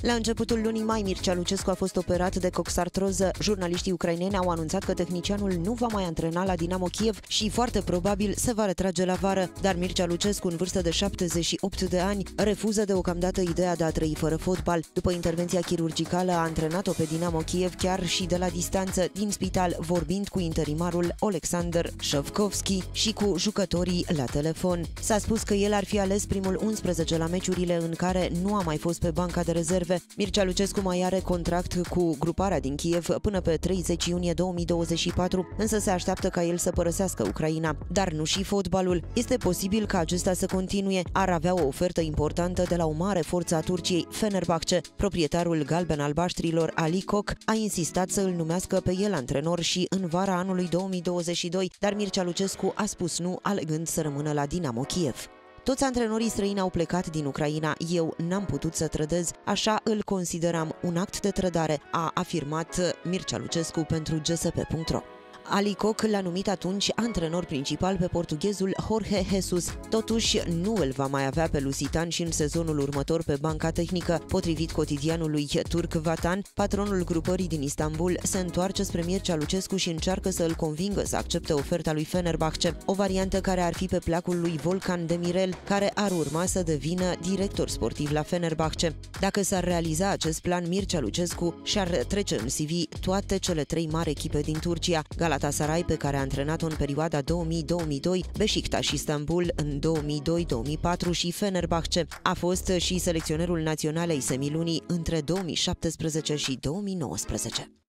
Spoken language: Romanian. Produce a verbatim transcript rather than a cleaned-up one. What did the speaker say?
La începutul lunii mai, Mircea Lucescu a fost operat de coxartroză. Jurnaliștii ucraineni au anunțat că tehnicianul nu va mai antrena la Dinamo Kiev și foarte probabil se va retrage la vară. Dar Mircea Lucescu, în vârstă de șaptezeci și opt de ani, refuză deocamdată ideea de a trăi fără fotbal. După intervenția chirurgicală, a antrenat-o pe Dinamo Kiev chiar și de la distanță, din spital, vorbind cu interimarul Oleksandr Shovkovski și cu jucătorii la telefon. S-a spus că el ar fi ales primul unsprezece la meciurile în care nu a mai fost pe banca de rezerve. Mircea Lucescu mai are contract cu gruparea din Kiev până pe treizeci iunie două mii douăzeci și patru, însă se așteaptă ca el să părăsească Ucraina. Dar nu și fotbalul. Este posibil ca acesta să continue. Ar avea o ofertă importantă de la o mare forță a Turciei, Fenerbahce. Proprietarul galben-albaștrilor, Ali Koch, a insistat să îl numească pe el antrenor și în vara anului două mii douăzeci și doi, dar Mircea Lucescu a spus nu, alegând să rămână la Dinamo Kiev. Toți antrenorii străini au plecat din Ucraina, eu n-am putut să trădez, așa îl consideram un act de trădare, a afirmat Mircea Lucescu pentru G S P punct ro. Ali Koch l-a numit atunci antrenor principal pe portughezul Jorge Jesus. Totuși, nu îl va mai avea pe Lusitan și în sezonul următor pe banca tehnică. Potrivit cotidianului turc Vatan, patronul grupării din Istanbul se întoarce spre Mircea Lucescu și încearcă să îl convingă să accepte oferta lui Fenerbahce, o variantă care ar fi pe placul lui Volkan Demirel, care ar urma să devină director sportiv la Fenerbahce. Dacă s-ar realiza acest plan, Mircea Lucescu și-ar trece în C V toate cele trei mari echipe din Turcia: Galatasaray, pe care a antrenat-o în perioada două mii - două mii doi, Beşiktaş Istanbul în două mii doi - două mii patru și Fenerbahce. A fost și selecționerul naționalei semilunii între două mii șaptesprezece și două mii nouăsprezece.